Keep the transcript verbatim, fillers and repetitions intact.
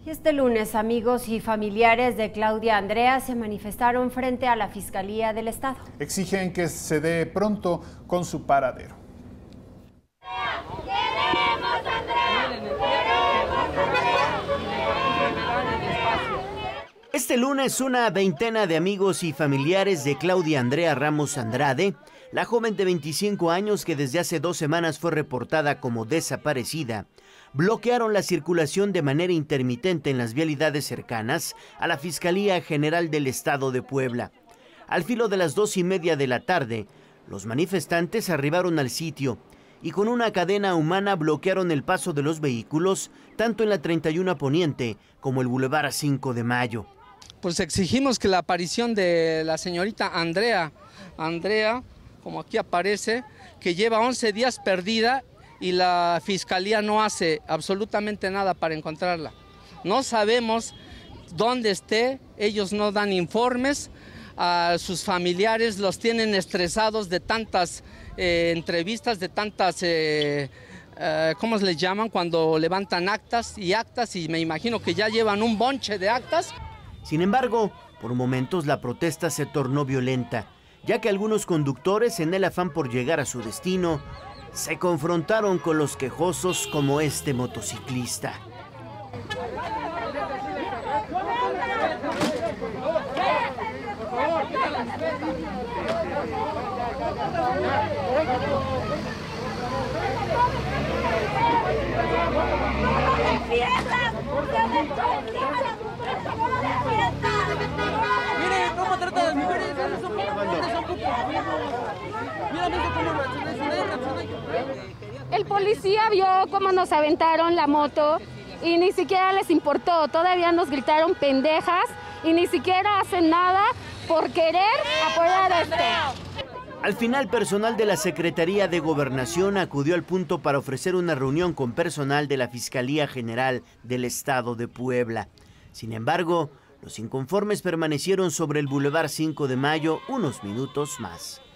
Y este lunes, amigos y familiares de Claudia Andrea se manifestaron frente a la Fiscalía del Estado. Exigen que se dé pronto con su paradero. ¡Queremos Andrea! ¡Queremos Andrea! Este lunes, una veintena de amigos y familiares de Claudia Andrea Ramos Andrade, la joven de veinticinco años que desde hace dos semanas fue reportada como desaparecida, bloquearon la circulación de manera intermitente en las vialidades cercanas a la Fiscalía General del Estado de Puebla. Al filo de las dos y media de la tarde, los manifestantes arribaron al sitio y con una cadena humana bloquearon el paso de los vehículos, tanto en la treinta y uno Poniente como el Boulevard cinco de Mayo. Pues exigimos que la aparición de la señorita Andrea, Andrea, como aquí aparece, que lleva once días perdida y la Fiscalía no hace absolutamente nada para encontrarla. No sabemos dónde esté, ellos no dan informes, a sus familiares los tienen estresados de tantas eh, entrevistas, de tantas, eh, eh, ¿cómo se les llaman? Cuando levantan actas y actas, y me imagino que ya llevan un bonche de actas. Sin embargo, por momentos la protesta se tornó violenta, ya que algunos conductores, en el afán por llegar a su destino, se confrontaron con los quejosos como este motociclista. Miren cómo trata a las mujeres, esos son El policía vio cómo nos aventaron la moto y ni siquiera les importó, todavía nos gritaron pendejas y ni siquiera hacen nada por querer apoyar esto. Al final, personal de la Secretaría de Gobernación acudió al punto para ofrecer una reunión con personal de la Fiscalía General del Estado de Puebla. Sin embargo, los inconformes permanecieron sobre el Boulevard cinco de Mayo unos minutos más.